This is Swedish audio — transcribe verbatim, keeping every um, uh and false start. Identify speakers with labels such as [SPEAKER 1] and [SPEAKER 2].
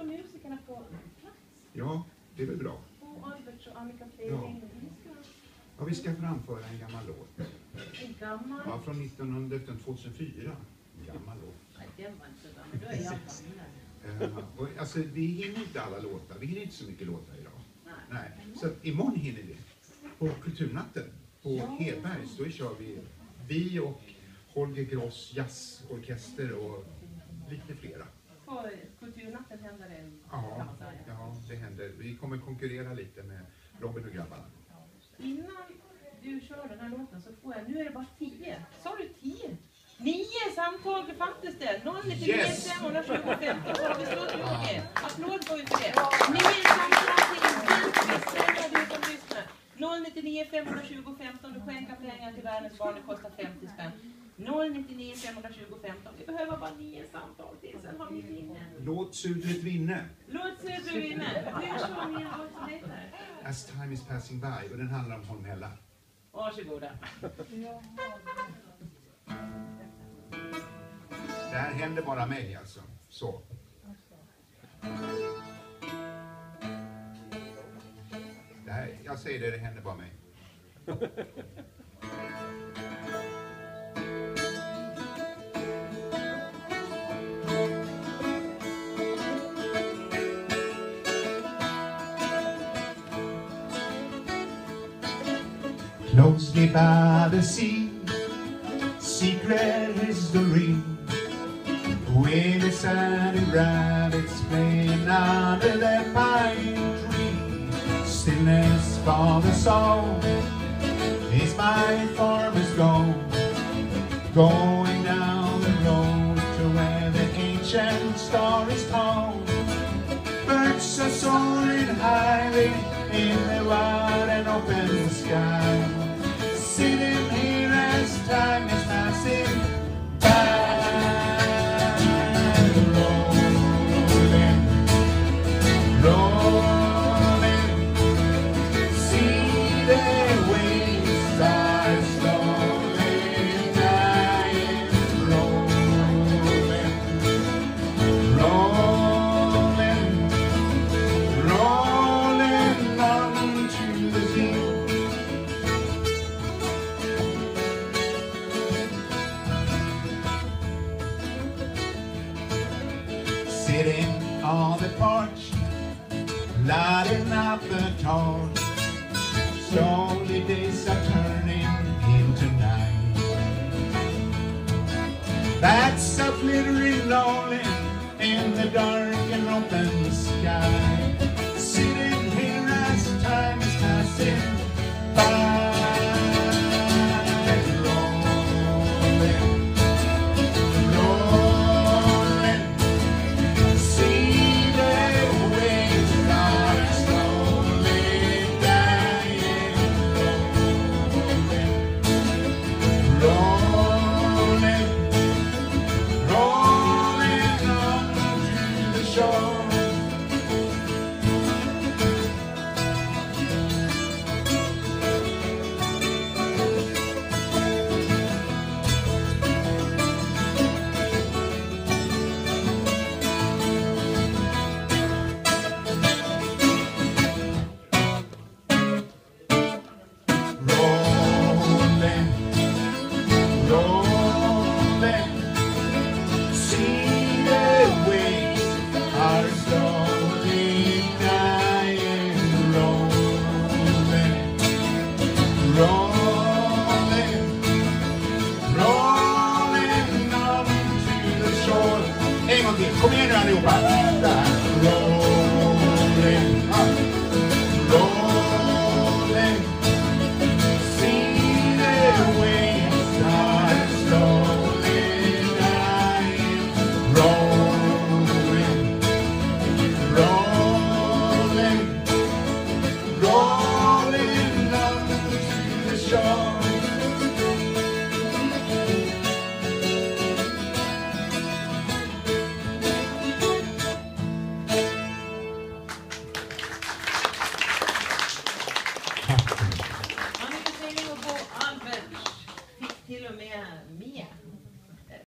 [SPEAKER 1] får musikerna få plats.
[SPEAKER 2] Ja, det är väl bra.
[SPEAKER 1] Och Albert och Annika Freding. Ja.
[SPEAKER 2] Ja, vi ska framföra en gammal låt.
[SPEAKER 1] En gammal?
[SPEAKER 2] Ja, från nittonhundratvåhundrafyra. En gammal låt.
[SPEAKER 1] Nej, den var inte så gammal. Då är jag gammal.
[SPEAKER 2] Uh, och, alltså, vi hinner inte alla låtar. Vi hinner inte så mycket låtar idag.
[SPEAKER 1] Nej.
[SPEAKER 2] Nej. Så att imorgon hinner vi. På Kulturnatten. På ja. Hedbergs. Då kör vi. Vi och Holger Gross jazzorkester och lite flera.
[SPEAKER 1] På Kulturnatten händer det en,
[SPEAKER 2] ja,
[SPEAKER 1] kan man säga.
[SPEAKER 2] Ja, det händer. Vi kommer konkurrera lite med Robin och grabbarna.
[SPEAKER 1] Innan du kör den här låten så får jag, nu är det bara tio. Sa du tio? Nio samtal befattas det. noll nittionio femhundratjugo femton. Har vi slått mycket? Applåd får vi för det. Nio samtal till snälla du som lyssnar. noll nittionio femhundratjugo femton. Du skänker pengar till världens barn. Det kostar femtio spänn. noll nittionio femhundratjugo femton. Vi behöver bara nio samtal till. Sen har vi vinner.
[SPEAKER 2] Låt sudret vinna.
[SPEAKER 1] Låt sudret vinna. Hur så ni har vad som heter?
[SPEAKER 2] As time is passing by. Och den handlar om Holmella.
[SPEAKER 1] Varsågoda.
[SPEAKER 2] Det här händer bara mig alltså. Så. Det här, jag säger det, det händer bara mig. Closely by the sea, secret history, with the sunny rabbits playing under the pine tree. Stillness for the soul is my farmer's goal, going down the road to where the ancient stories told. Birds are soaring highly in the wide and open sky, sitting here as time is passing by. Rolling, rolling, see the waves are slowly dying. Rolling, rolling, rolling on to the sea. Sitting on the porch, lighting up the torch. Slowly days are turning into night. That's a flittering lonely in the dark and open sky. Sitting here as time is passing by. Kom igen nu allihopa!